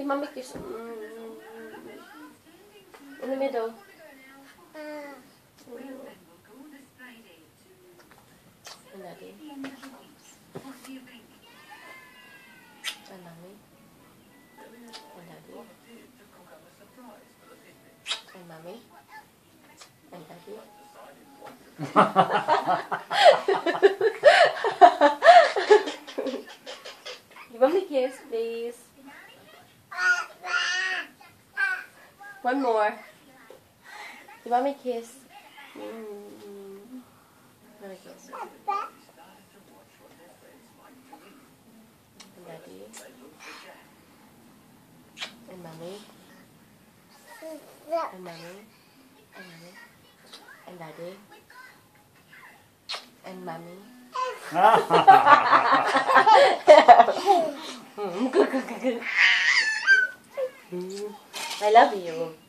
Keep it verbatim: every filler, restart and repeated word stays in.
mommy kiss. Mm. In the middle. Mm. And daddy. And mommy. And daddy. And mommy. And daddy. Give mommy a kiss, please. One more. Give mommy a kiss. Mm. Another kiss. And daddy. And mommy. And mommy. And mommy. And daddy. And mommy. I love you.